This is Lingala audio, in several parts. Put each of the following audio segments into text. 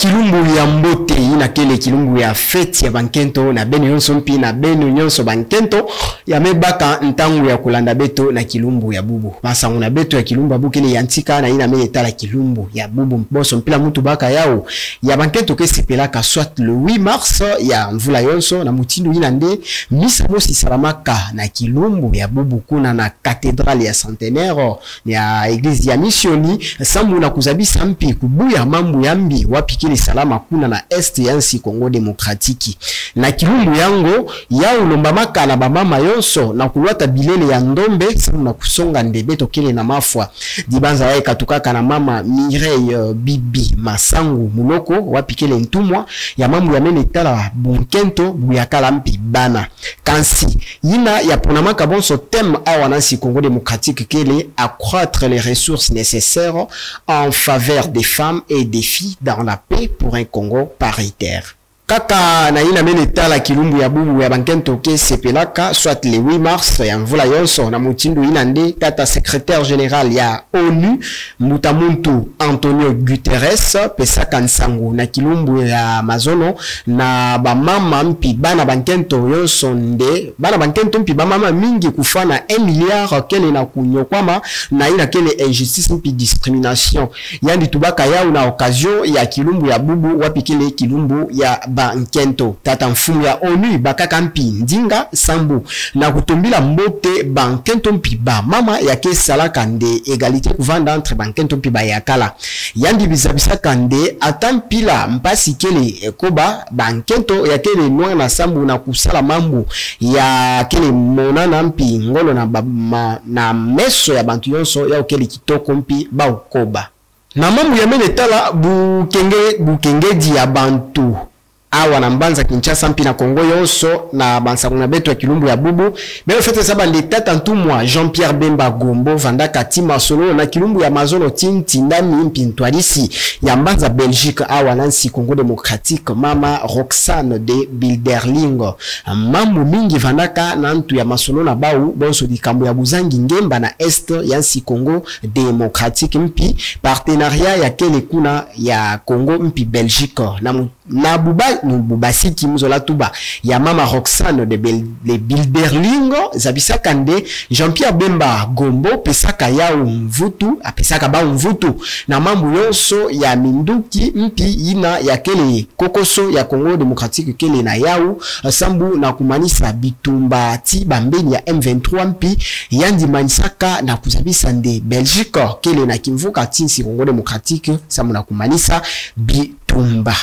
Kilumbu ya mbote ina kele kilumbu ya feti ya bankento na benu yonso mpi na benu nyonso bankento ya mebaka ntangu ya kulanda beto na kilumbu ya bubu. Masangu na beto ya kilumbu ya bubu kele yantika na ina mene tala kilumbu ya bubu mposo mpila mutu baka yao ya bankento ke sepelaka soit le 8 mars ya mvula yonso na mutindu ina nde misa mosi salamaka na kilumbu ya bubu kuna na katedrale ya centenaire ya eglise ya missioni sambu na kuzabisa mpi kubuya mambu yambi wapi kile salama kuna na est yansi Congo Demokratiki na kilumbu yango ya ulombamaka na bamama yonso na kulwata bilele ya ndombe samu na kusonga ndebe tokele na mafwa dibanza ya katukaka na mama Mireille Bibi Masangu muloko wapi kile ntumwa ya mambu ya mene tala bunkento buyakala mpi bana kansi yina ya ponamaka bonso thème awa nansi Congo Démocratique kele accroître les ressources nécessaires en faveur des femmes et des filles dans la paix pour un Congo paritaire. Kaka na ina mene tala kilumbu ya bubu ya bankento ke sepelaka soit le 8 mars ya mvula yonso na mutindu ina nde tata secrétaire général ya ONU Mutamuntu Antonio Guterres pesaka nsangu na kilumbu ya mazono na bamama mpi bana bankento yonso nde bana bankento mpi bamama mingi kufana 1 milliard kele na kunyokwama na ina kele injustice mpi discrimination yandi tubaka yao na occasion ya kilumbu ya bubu wapi kele kilumbu ya bankento tata mfumu ya ONU bakaka mpi ndinga sambu na kutumbila mbote bankento mpi ba mama yake salaka nde égalité kuvanda entre bankento mpi bayakala yandi bizabisa kande atampila mpasi kele koba bankento yakele noa na sambu na kusala mambu ya kele monana mpi ngolo na meso ya bantu yonso ya kele kitoko mpi ba ukoba na mambu ya mene tala bukengedi ya bantu awa na mbanza Kinshasa mpi na Kongo yonso na bansakuna beto ya kilumbu ya bubu belo fete saba ndetata ntumwa Jean-Pierre Bemba Gombo vandaka tima solo na kilumbu ya mazono tindami mpi ntwalisi ya mbanza Belgique awa nansi Congo Démocratique mama Roxane de Bilderling mamu mingi vandaka na ntu ya masolo na bau bonso dikambu ya buzangi ngemba na est yansi Congo Démocratique mpi partenariat ya kele kuna ya Congo mpi Belgique na bubasiki muzola tuba ya mama Roxane de Bilderlingo zabisa kande Jean-Pierre Bemba Gombo pesaka ya mvutu apesaka ba mvutu na mambu yonso ya minduki mpi ina ya kele kokoso ya Congo Démocratique kele na yau sambu na kumanisa bitumba ti bambeni ya M23 mpi yandi manisaka na kuzabisa nde Belgique kele na kimvuka tinsi Congo Démocratique sambu na kumanisa bitumba.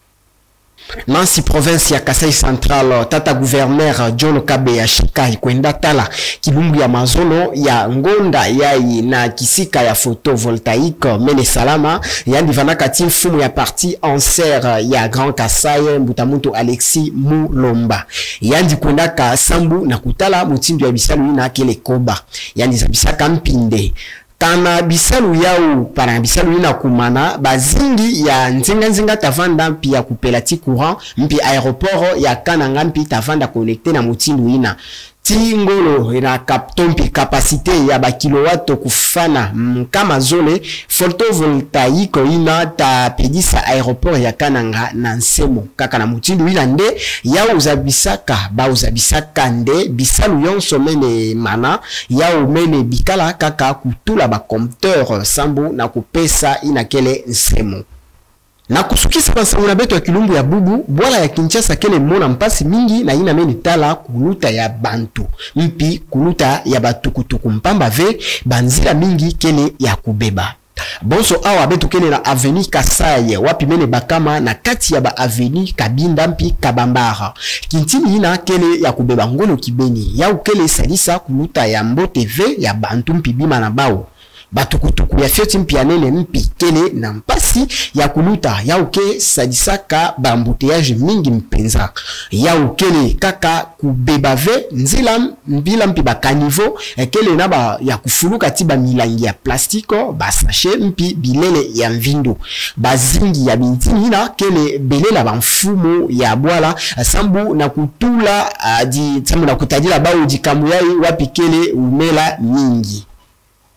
Nansi province ya Kasai Central tata gouverneur John Kabe ya Shikai kwenda tala kilumbu ya mazono ya ngonda yai na kisika ya photovoltaïque mene salama yandi vanaka timfumu ya parti Anser ya Grand Kasai Mbutamuntu Alexis Mulomba yandi kwenda ka sambu na kutala mutindu ya bisalu ina kele koba yandi zabisaka mpinde kana bisalu yao para bisalu ina kumana bazingi ya nzinga tavanda mpi ya kupelati courant mpi aéroport ya Kananga mpi tavanda connecté na mutindu ina tingolo ina kaptompi capacité ya ba kilowatt kufana kama zone photovoltaïque ina ta pedisa aéroport ya Kananga na nsemo kaka na mutindu ina nde ya uzabisaka ba uzabisaka nde bisalu yonso mene mana ya umene bikala kaka kutula ba compteur sambu na kupesa ina kele nsemo na kusukisa bansanguna beto ya kilumbu ya bubu bwala ya Kinshasa kele mona mpasi mingi na ina meni tala kuluta ya bantu mpi kuluta ya batukutuku mpamba ve banzila mingi kele ya kubeba bonso awa beto kele na avenue Kasai wapi mene bakama na kati ya ba avenue Kabinda mpi Kabambara kintini ina kele ya kubeba ngolo kibeni ya ukele salisa kuluta ya mbote ve ya bantu mpi bima na bao batukutuku ya fioti mpi anene mpi kele na mpasi ya kuluta ya uke sadisaka bambuteyage mingi mpenza ya ukele kaka kubeba ve nzila mbila mpi bakanivo kele na ba ya kufuluka tiba milangi ya plastiko basashe mpi bilele ya mvindo bazingi ya bintini na kele belela bamfumo ya bwala sambu na kutula sambu na kutadila bao jikamu yai wapi kele umela mingi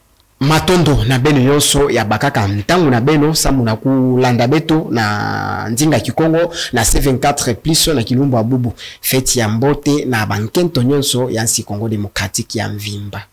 matondo na beno nyonso ya bakaka ntangu na beno samu na kulanda beto na Ndinga Kikongo na C24 plus na Kilumbu ya Bubu feti ya mbote na bankento nyonso ya nsi Congo Démocratique ya Mvimba.